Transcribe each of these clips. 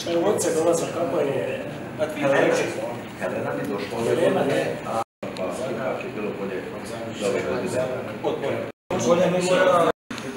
Uvodce dolaze, kako je kada nam je došlo ove godine, a ipak je bilo bolje da ove godine bolje nego ja.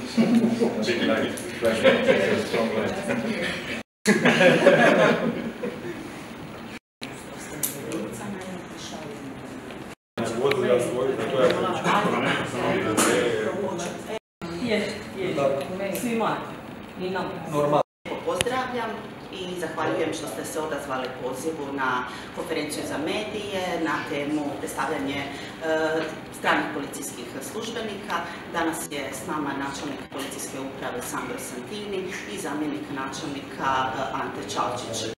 Pozdravljam i zahvaljujem što ste se odazvali pozivu na konferenciju za medije na temu predstavljanje stranih policijskih službenika. Danas je s nama načelnik policijske uprave Sandro Santini i zamjenik načelnika Ante Čalčić.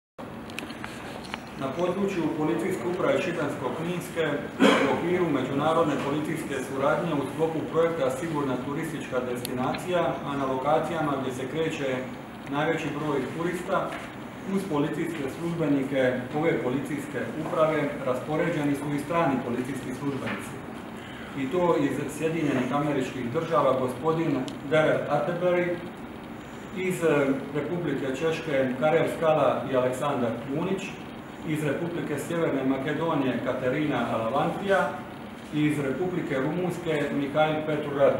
Na području policijske uprave Šibensko-kninske u okviru međunarodne policijske suradnje u sklopu projekta Sigurna turistička destinacija, a na lokacijama gdje se kreće najveći broj turista, uz policijske službenike ove policijske uprave raspoređeni su i strani policijski službenici. I to iz Sjedinjenih Američkih Država gospodin Derek Atterbury, iz Republike Češke Karel Skala i Aleksandar Punić, iz Republike Sjeverne Makedonije Katerina Alavantija i iz Republike Rumunjske Mihajl Petrurad.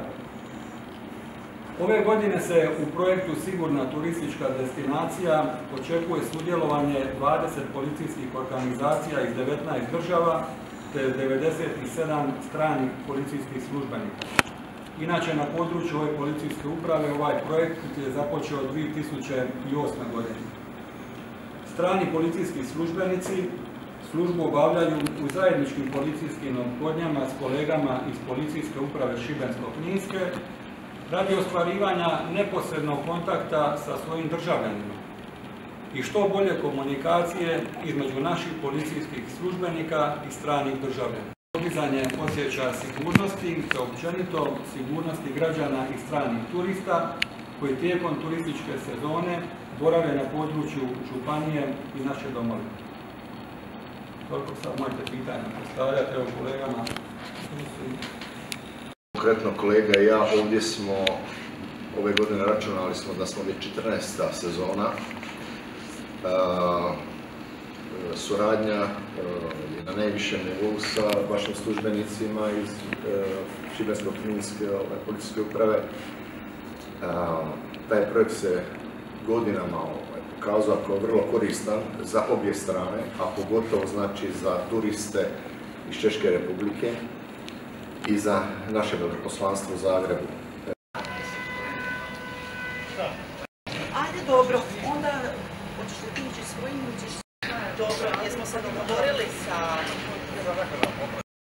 Ove godine se u projektu Sigurna turistička destinacija očekuje sudjelovanje 20 policijskih organizacija iz 19 država te 97 stranih policijskih službenika. Inače, na području ove policijske uprave ovaj projekt je započeo 2008. godine. Strani policijski službenici službu obavljaju u zajedničkim policijskim ophodnjama s kolegama iz policijske uprave Šibensko-kninske radi ostvarivanja neposrednog kontakta sa svojim državljanima i što bolje komunikacije između naših policijskih službenika i stranih državljana. Podizanje osjećaja sigurnosti te općenito sigurnosti građana i stranih turista koji tijekom turističke sezone borave na području županije i naše domovine. Toliko sad možete pitanja postavljati, evo kolegama. Konkretno kolega i ja ovdje smo ove godine računali smo da smo već 14. sezona. Suradnja je na najvišem nivou sa vašim službenicima iz Šibensko-kninske policijske uprave. Taj projekt se godinama pokazao kao vrlo koristan za obje strane, a pogotovo znači za turiste iz Češke republike i za naše veleposlanstvo u Zagrebu. Ajde, dobro, onda hoćeš li ti ići svojim, hoćeš... Dobro, jesmo se dogovorili sa...